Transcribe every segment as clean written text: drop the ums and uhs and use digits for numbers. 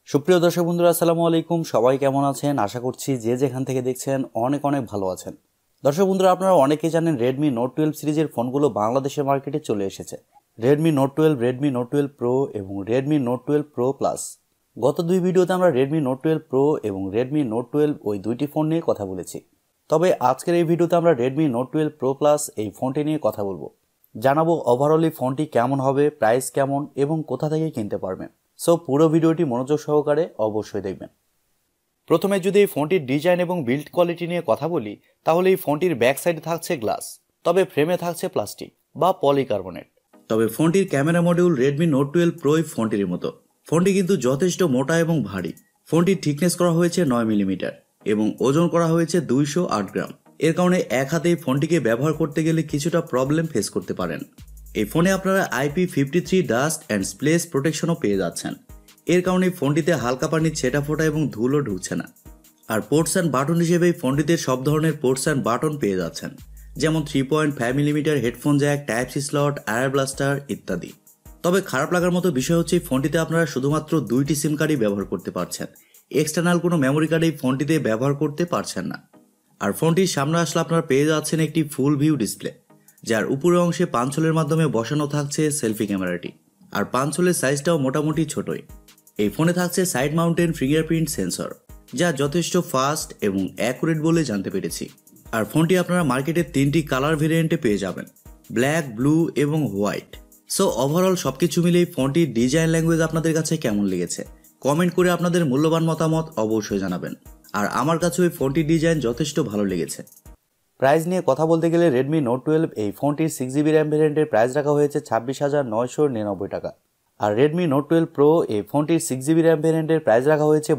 সুপ্রিয় দর্শক বন্ধুরা আসসালামু আলাইকুম। সবাই কেমন আছেন? আশা করছি যে যেখান থেকে দেখছেন অনেক ভালো আছেন। দর্শক বন্ধুরা, আপনারা অনেকেই জানেন Redmi Note 12 সিরিজের ফোনগুলো বাংলাদেশের মার্কেটে চলে এসেছে। Redmi Note 12, Redmi Note 12 Pro এবং Redmi Note 12 Pro Plus। গত দুই ভিডিওতে আমরা Redmi Note 12 Pro এবং Redmi Note 12 ওই দুইটি ফোন নিয়ে কথা বলেছি। তবে আজকের এই ভিডিওতে আমরা Redmi Note 12 Pro Plus এই ফোনটি নিয়ে কথা বলবো। জানাবো ওভারঅল এই ফোনটি কেমন হবে, প্রাইস কেমন এবং কোথা থেকে কিনতে পারবেন। সো পুরো ভিডিওটি মনোযোগ সহকারে অবশ্যই দেখবেন। প্রথমে যদি এই ফোনটির ডিজাইন এবং বিল্ড কোয়ালিটি নিয়ে কথা বলি, তাহলে এই ফোনটির ব্যাক সাইডে থাকছে গ্লাস, তবে ফ্রেমে থাকছে প্লাস্টিক বা পলিকার্বনেট। তবে ফোনটির camera module Redmi Note 12 Pro ফোনটির মতো। ফোনটি কিন্তু যথেষ্ট মোটা এবং ভারী। ফোনটির থিকনেস করা হয়েছে 9 মিলিমিটার এবং ওজন করা হয়েছে 208 গ্রাম। এর কারণে এক হাতে এই ফোনটিকে ব্যবহার করতে গেলে কিছুটা প্রবলেম ফেস করতে পারেন। এই ফোনে আপনারা IP53 ডাস্ট অ্যান্ড স্প্লেশ প্রোটেকশনও পেয়ে যাচ্ছেন। এর কারণে এই ফোনটিতে হালকা পানির ছেটা ফোটা এবং ধুলো ঢুকছে না। আর পোর্টস অ্যান্ড বাটন হিসেবে এই ফোনটিতে সব ধরনের পোর্টস অ্যান্ড বাটন পেয়ে যাচ্ছেন, যেমন 3.5 millimetre headphone jack, type C slot, air blaster ইত্যাদি। তবে খারাপ লাগার মতো বিষয় হচ্ছে এই ফোনটিতে আপনারা শুধুমাত্র 2টি সিম কার্ডই ব্যবহার করতে পারছেন। এক্সটার্নাল কোনো মেমোরি কার্ড এই ফোনটিতে ব্যবহার করতে পারছেন না। আর ফোনটির সামনে আসলে আপনারা পেয়ে যাচ্ছেন একটি ফুল ভিউ ডিসপ্লে, যার উপরের অংশে পাঞ্চলের মাধ্যমে বসানো থাকছে সেলফি ক্যামেরাটি। আর পাঞ্চলের সাইজটাও মোটামুটি ছোটই। এই ফোনে থাকছে সাইড মাউন্টেন ফিঙ্গারপ্রিন্ট সেন্সর, যা যথেষ্ট ফাস্ট এবং অ্যাকুরেট বলে জানতে পেরেছি। আর ফোনটি আপনারা মার্কেটে 3টি কালার ভেরিয়েন্টে পেয়ে যাবেন, ব্ল্যাক, ব্লু এবং হোয়াইট। সো ওভারঅল সবকিছু মিলিয়ে ফোনটির ডিজাইন ল্যাঙ্গুয়েজ আপনাদের কাছে কেমন লেগেছে কমেন্ট করে আপনাদের মূল্যবান মতামত অবশ্যই জানাবেন। আর আমার কাছে ওই ফোনটির ডিজাইন যথেষ্ট ভালো লেগেছে। প্রাইস নিয়ে কথা বলতে গেলে Redmi Note 12 এই ফোনটির 6GB র্যাম ভেরিয়েন্টের প্রাইস রাখা হয়েছে 26,999 টাকা। আর Redmi Note 12 Pro এই ফোনটির 6GB র্যাম ভেরিয়েন্টের প্রাইস রাখা হয়েছে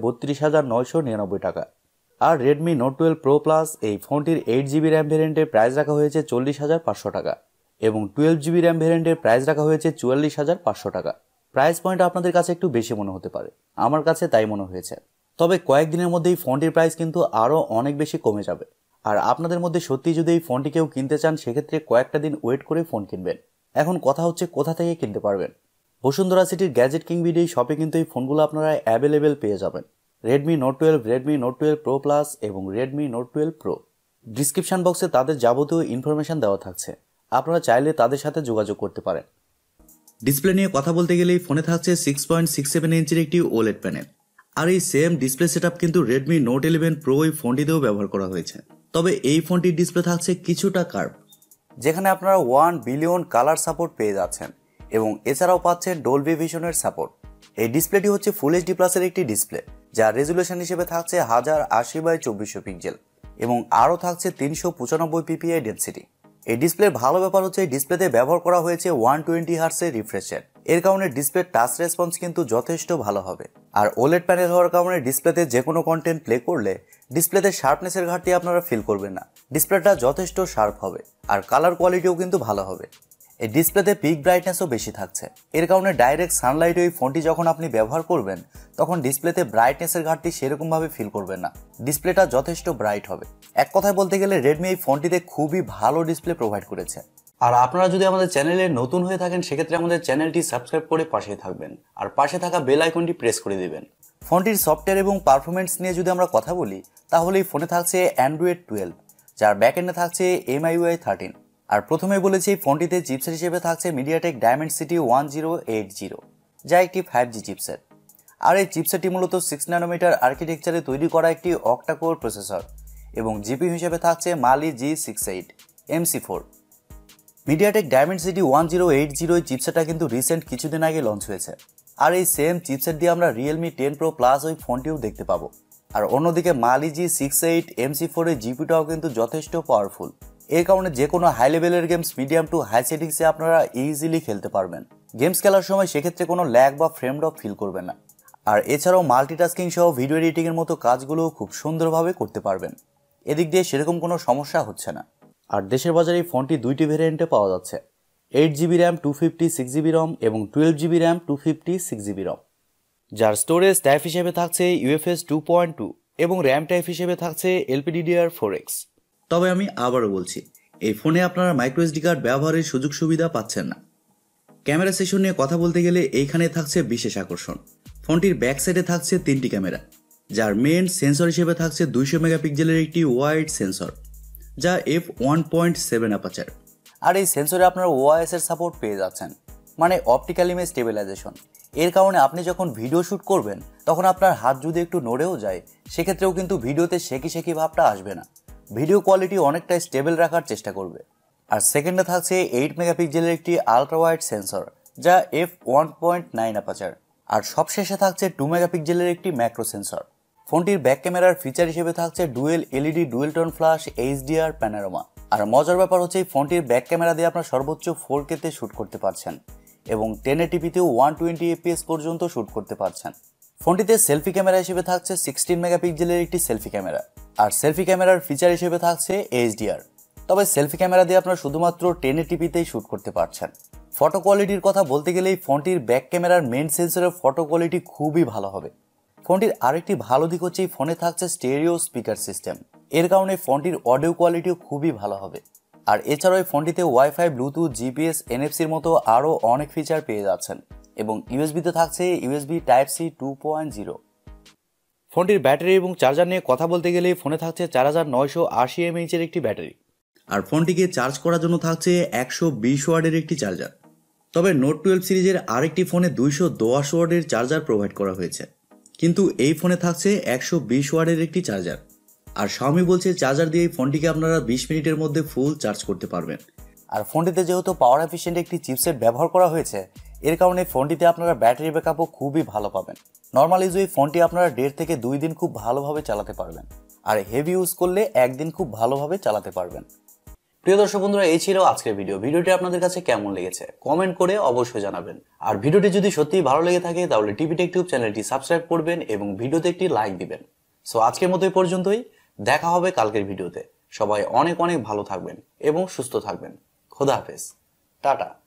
32,999 টাকা। আর Redmi Note 12 Pro Plus এই ফোনটির 8GB র্যাম ভেরিয়েন্টের প্রাইস রাখা হয়েছে 40,500 টাকা এবং 12GB র্যাম ভেরিয়েন্টের প্রাইস রাখা হয়েছে 44,500 টাকা। প্রাইস পয়েন্ট আপনাদের কাছে একটু বেশি মনে হতে পারে, আমার কাছে তাই মনে হয়েছে। তবে কয়েকদিনের মধ্যেই ফোনটির প্রাইস কিন্তু আরও অনেক বেশি কমে যাবে। আর আপনাদের মধ্যে সত্যি যদি এই ফোনটি কেউ কিনতে চান, সেক্ষেত্রে কয়েকটা দিন ওয়েট করে ফোন কিনবেন। এখন কথা হচ্ছে কোথা থেকে কিনতে পারবেন। বসুন্ধরা সিটির গ্যাজেট কিং ভিডিও শপে কিন্তু এই ফোনগুলো আপনারা অ্যাভেলেবেল পেয়ে যাবেন। Redmi Note 12, Redmi Note 12 Pro Plus এবং Redmi Note 12 Pro। ডিসক্রিপশন বক্সে তাদের যাবতীয় ইনফরমেশন দেওয়া থাকছে, আপনারা চাইলে তাদের সাথে যোগাযোগ করতে পারেন। ডিসপ্লে নিয়ে কথা বলতে গেলে এই ফোনে থাকছে 6.67 ইঞ্চির একটি OLED প্যানেল। আর এই সেম ডিসপ্লে সেটআপ কিন্তু Redmi Note 11 Pro এই ফোনটিতেও ব্যবহার করা হয়েছে। তবে এই ফোনটির ডিসপ্লে থাকছে কিছুটা কার্ভ, যেখানে আপনারা 1 বিলিয়ন কালার সাপোর্ট পেয়ে যাচ্ছেন এবং এছাড়াও পাচ্ছেন ডলবি ভিশনের সাপোর্ট। এই ডিসপ্লেটি হচ্ছে ফুল এইচডি প্লাসের একটি ডিসপ্লে, যার রেজুলেশন হিসেবে থাকছে 1080x2400 পিক্সেল এবং আরও থাকছে 395 ppi ডেনসিটি। এই ডিসপ্লের ভালো ব্যাপার হচ্ছে এই ডিসপ্লেতে ব্যবহার করা হয়েছে 120 হার্টজের রিফ্রেশ রেট। এর কারণে ডিসপ্লের টাচ রেসপন্স কিন্তু যথেষ্ট ভালো হবে। আর OLED প্যানেল হওয়ার কারণে ডিসপ্লেতে যে কোনো কন্টেন্ট প্লে করলে ডিসপ্লেতে শার্পনেসের ঘাটতি আপনারা ফিল করবেন না। ডিসপ্লেটা যথেষ্ট শার্প হবে আর কালার কোয়ালিটিও কিন্তু ভালো হবে। এই ডিসপ্লেতে পিক ব্রাইটনেসও বেশি থাকছে। এর কারণে ডাইরেক্ট সানলাইটে এই ফোনটি যখন আপনি ব্যবহার করবেন, তখন ডিসপ্লেতে ব্রাইটনেসের ঘাটতি সেরকমভাবে ফিল করবেন না। ডিসপ্লেটা যথেষ্ট ব্রাইট হবে। এক কথায় বলতে গেলে রেডমি এই ফোনটিতে খুবই ভালো ডিসপ্লে প্রোভাইড করেছে। আর আপনারা যদি আমাদের চ্যানেলে নতুন হয়ে থাকেন, সেক্ষেত্রে আমাদের চ্যানেলটি সাবস্ক্রাইব করে পাশে থাকবেন আর পাশে থাকা বেল আইকনটি প্রেস করে দিবেন। ফোনটির সফটওয়্যার এবং পারফরমেন্স নিয়ে যদি আমরা কথা বলি, তাহলে এই ফোনে থাকছে Android 12, যার ব্যাকএন্ডে থাকছে MIUI 13। আর প্রথমেই বলেছি এই ফোনটিতে চিপসেট হিসেবে থাকছে MediaTek Dimensity 1080, যা একটি 5G চিপসেট। আর এই চিপসেটটি মূলত 6 ন্যানোমিটার আর্কিটেকচারে তৈরি করা একটি অক্টা কোর প্রসেসর এবং জিপিইউ হিসেবে থাকছে Mali G68 MC4। MediaTek Dimensity 1080 এই চিপসেটটা কিন্তু রিসেন্ট কিছুদিন আগে লঞ্চ হয়েছে। আর এই সেম চিপসেট দিয়ে আমরা Realme 10 Pro Plus ওই ফোনটিও দেখতে পাবো। আর অন্যদিকে Mali G68 MC4 এর জিপিইউটাও কিন্তু যথেষ্ট পাওয়ারফুল। এর কারণে যে কোনো হাই লেভেলের গেমস মিডিয়াম টু হাই সেটিংসে আপনারা ইজিলি খেলতে পারবেন। গেমস খেলার সময় সেক্ষেত্রে কোনো ল্যাগ বা ফ্রেম ড্রপ ফিল করবেন না। আর এছাড়াও মাল্টিটাস্কিং সহ ভিডিও এডিটিংয়ের মতো কাজগুলোও খুব সুন্দরভাবে করতে পারবেন। এদিক দিয়ে সেরকম কোনো সমস্যা হচ্ছে না। আর দেশের বাজারে এই ফোনটি 2টি ভেরিয়েন্টে পাওয়া যাচ্ছে, 8GB র্যাম 256GB ROM এবং 12GB র্যাম 256GB ROM, যার স্টোরেজ টাইপ হিসেবে থাকছে UFS 2.2 এবং র্যাম টাইপ হিসেবে থাকছে LPDDR4X। তবে আমি আবারও বলছি, এই ফোনে আপনারা মাইক্রোএসডি কার্ড ব্যবহারের সুযোগ সুবিধা পাচ্ছেন না। ক্যামেরা সেশন নিয়ে কথা বলতে গেলে এইখানে থাকছে বিশেষ আকর্ষণ। ফোনটির ব্যাক সাইডে থাকছে 3টি ক্যামেরা, যার মেন সেন্সর হিসেবে থাকছে 200 মেগাপিক্সেলের একটি ওয়াইড সেন্সর, যা f1.7 অ্যাপারচার। আর এই সেন্সরে আপনারা ওআইএস এর সাপোর্ট পেয়ে যাচ্ছেন, মানে অপটিক্যাল ইমেজ স্টেবিলাইজেশন। এর কারণে আপনি যখন ভিডিও শ্যুট করবেন তখন আপনার হাত যদি একটু নড়েও যায়, সেক্ষেত্রেও কিন্তু ভিডিওতে শেকি ভাবটা আসবে না। ভিডিও কোয়ালিটি অনেকটা স্টেবল রাখার চেষ্টা করবে। আর সেকেন্ডে থাকছে 8 মেগাপিক্সেলের একটি আলট্রা ওয়াইড সেন্সর, যা f1.9 অ্যাপারচার। আর সবশেষে থাকছে 2 মেগাপিক্সেলের একটি ম্যাক্রো সেন্সর। ফোনটির ব্যাক ক্যামেরার ফিচার হিসেবে থাকছে dual LED dual tone flash HDR panorama. আর মজার ব্যাপার হচ্ছে এই ফোনটির ব্যাক ক্যামেরা দিয়ে আপনার সর্বোচ্চ 4K তে শ্যুট করতে পারছেন এবং 1080pতেও 120 fps পর্যন্ত শ্যুট করতে পারছেন। ফোনটিতে সেলফি ক্যামেরা হিসেবে থাকছে 16 মেগাপিক্সেলের একটি সেলফি ক্যামেরা। আর সেলফি ক্যামেরার ফিচার হিসেবে থাকছে এইচডিআর। তবে সেলফি ক্যামেরা দিয়ে আপনারা শুধুমাত্র 1080pতেই শ্যুট করতে পারছেন। ফটো কোয়ালিটির কথা বলতে গেলেই ফোনটির ব্যাক ক্যামেরার মেন সেন্সরের ফটো কোয়ালিটি খুবই ভালো হবে। ফোনটির আরেকটি ভালো দিক হচ্ছে এই ফোনে থাকছে স্টেরিও স্পিকার সিস্টেম। এর কারণে ফোনটির অডিও কোয়ালিটিও খুবই ভালো হবে। আর এছাড়াও এই ফোনটিতে ওয়াইফাই, ব্লুটুথ, জিপিএস, এনএফসির মতো আরও অনেক ফিচার পেয়ে যাচ্ছেন এবং ইউএসবিতে থাকছে ইউএসবি টাইপ সি 2.0। ফোনটির ব্যাটারি এবং চার্জার নিয়ে কথা বলতে গেলে ফোনে থাকছে 4980 mAh একটি ব্যাটারি। আর ফোনটিকে চার্জ করার জন্য থাকছে 120 ওয়াটের একটি চার্জার। তবে নোট 12 সিরিজের আরেকটি ফোনে 210 ওয়াটের চার্জার প্রোভাইড করা হয়েছে, কিন্তু এই ফোনে থাকছে 120 ওয়াটের একটি চার্জার। আর Xiaomi বলছে চার্জার দিয়ে এই ফোনটিকে আপনারা 20 মিনিটের মধ্যে ফুল চার্জ করতে পারবেন। আর ফোনটিতে যেহেতু পাওয়ার এফিশিয়েন্ট একটি চিপসেট ব্যবহার করা হয়েছে, এর কারণে ফোনটিতে আপনারা ব্যাটারি ব্যাকআপও খুবই ভালো পাবেন। নর্মাল ইউজে এই ফোনটি আপনারা 1.5 থেকে 2 দিন খুব ভালোভাবে চালাতে পারবেন, আর হেভি ইউজ করলে একদিন খুব ভালোভাবে চালাতে পারবেন। প্রিয় দর্শক বন্ধুরা, এই ছিল আজকের ভিডিওটি আপনাদের কাছে কেমন লেগেছে কমেন্ট করে অবশ্যই জানাবেন। আর ভিডিওটি যদি সত্যিই ভালো লেগে থাকে তাহলে টিভি টেকটিউব চ্যানেলটি সাবস্ক্রাইব করবেন এবং ভিডিওতে একটি লাইক দিবেন। সো আজকের মতো এই পর্যন্তই, দেখা হবে কালকের ভিডিওতে। সবাই অনেক ভালো থাকবেন এবং সুস্থ থাকবেন। খোদা হাফেজ, টাটা।